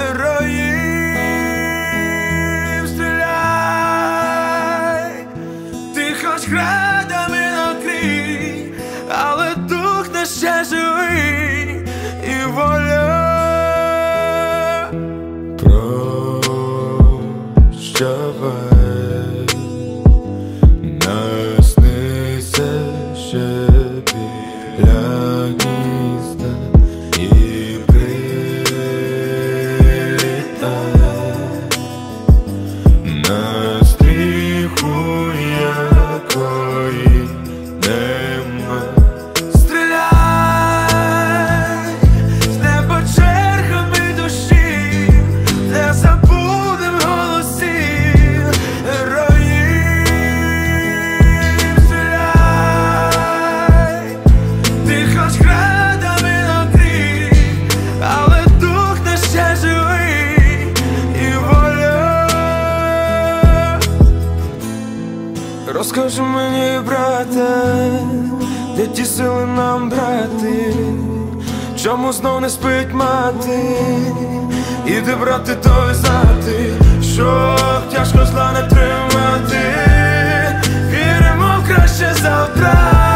героїв стріляй, ти хоч градами накрий, але дух наш ще живий і воля. Прощавай, наснися ще біля гнізда і прилітай на стріху, якої нема. Стріляй з неба чергами душі, не забудем голосів героїв. Стріляй, ти хоч градами накрий, але дух наш ще живий і воля. Розкажи мені, брате, де ті сили нам брати, чому знов не спить мати, і де брати то знати, щоб тяжко зла не тримати. Віримо в краще завтра.